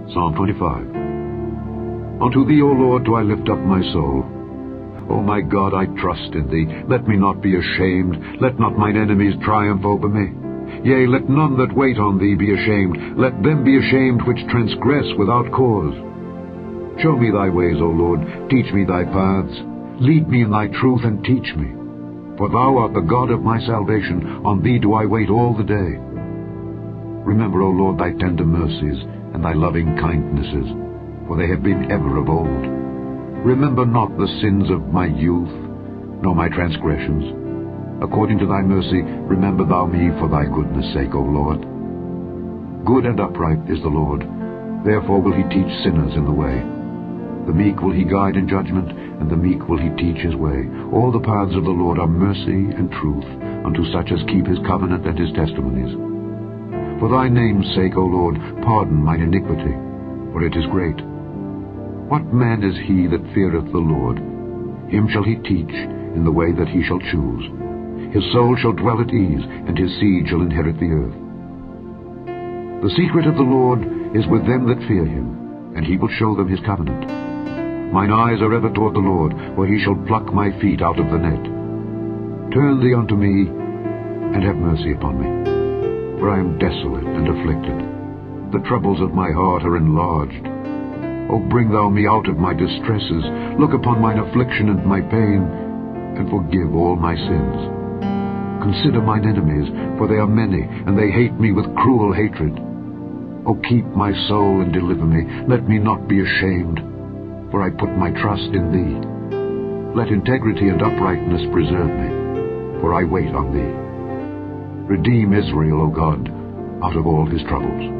Psalm 25. Unto thee, O Lord, do I lift up my soul. O my God, I trust in thee. Let me not be ashamed. Let not mine enemies triumph over me. Yea, let none that wait on thee be ashamed. Let them be ashamed which transgress without cause. Show me thy ways, O Lord. Teach me thy paths. Lead me in thy truth, and teach me. For thou art the God of my salvation. On thee do I wait all the day. Remember, O Lord, thy tender mercies, and thy loving kindnesses, for they have been ever of old. Remember not the sins of my youth, nor my transgressions. According to thy mercy, remember thou me for thy goodness' sake, O Lord. Good and upright is the Lord, therefore will he teach sinners in the way. The meek will he guide in judgment, and the meek will he teach his way. All the paths of the Lord are mercy and truth unto such as keep his covenant and his testimonies. For thy name's sake, O Lord, pardon mine iniquity, for it is great. What man is he that feareth the Lord? Him shall he teach in the way that he shall choose. His soul shall dwell at ease, and his seed shall inherit the earth. The secret of the Lord is with them that fear him, and he will show them his covenant. Mine eyes are ever toward the Lord, for he shall pluck my feet out of the net. Turn thee unto me, and have mercy upon me, for I am desolate and afflicted. The troubles of my heart are enlarged. O bring thou me out of my distresses. Look upon mine affliction and my pain, and forgive all my sins. Consider mine enemies, for they are many, and they hate me with cruel hatred. O keep my soul and deliver me. Let me not be ashamed, for I put my trust in thee. Let integrity and uprightness preserve me, for I wait on thee. Redeem Israel, O God, out of all his troubles.